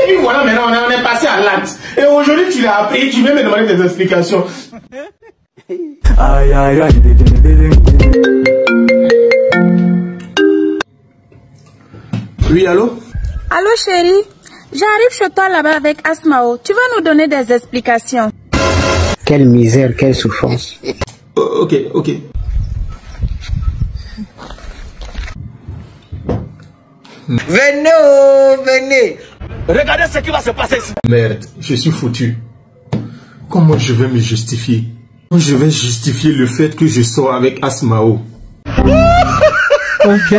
Et puis voilà, maintenant on est passé à l'acte. Et aujourd'hui tu l'as appris, tu viens me demander des explications. Aïe aïe aïe. Oui, allô? Allô chérie, j'arrive chez toi là-bas avec Asmao. Tu vas nous donner des explications. Quelle misère, quelle souffrance. Ok. Venez, oh, venez. Regardez ce qui va se passer ici. Merde, je suis foutu. Comment je vais me justifier? Comment je vais justifier le fait que je sors avec Asmao? Ok.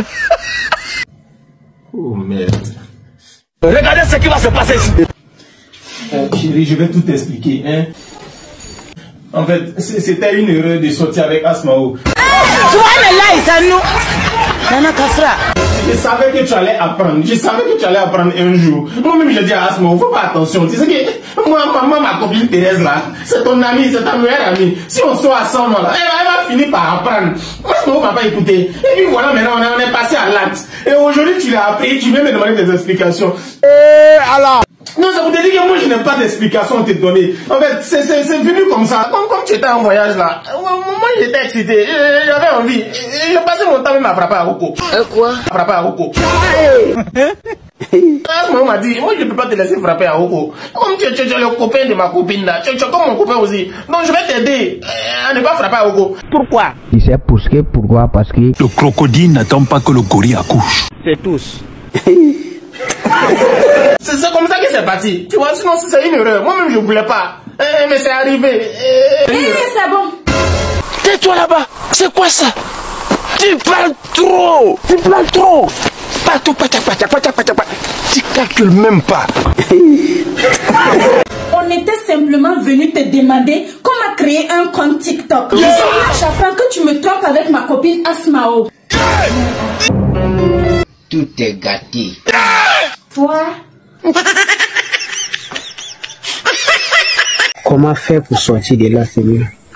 Oh merde. Regardez ce qui va se passer ici. Chérie, je vais tout expliquer, hein. En fait, c'était une erreur de sortir avec Asmao. Je savais que tu allais apprendre. Un jour. Moi-même, je dis à Asmao, faut pas attention. Tu sais que moi, ma copine Thérèse là, c'est ton amie, c'est ta meilleure amie. Si on sort ensemble là, elle va finir par apprendre. Asmao m'a pas écouté. Et puis voilà, maintenant on est passé à l'acte. Et aujourd'hui, tu l'as appris, tu viens me demander des explications. Alors. Non, ça vous dit que moi je n'ai pas d'explication à te donner. En fait, c'est venu comme ça. Comme tu étais en voyage là. Moi j'étais excité. J'avais envie. J'ai passé mon temps même à frapper à Roko. Quoi? Frapper à Roko. Moi m'a dit, moi je ne peux pas te laisser frapper à Roko. Comme tu es le copain de ma copine là. Tu es comme mon copain aussi. Donc je vais t'aider à ne pas frapper à Roko. Pourquoi? Il s'est poussé, pourquoi? Parce que Le crocodile n'attend pas que le gorille accouche. c'est tous. C'est comme ça que c'est parti. Tu vois, sinon c'est une erreur. Moi-même je voulais pas. Mais c'est arrivé. C'est bon. Tais-toi là-bas. C'est quoi ça? Tu parles trop. Partout, tu calcules même pas. On était simplement venu te demander comment créer un compte TikTok. J'apprends que tu me trompes avec ma copine Asmao. Tout est gâté. Toi? Comment faire pour sortir de là, Seigneur?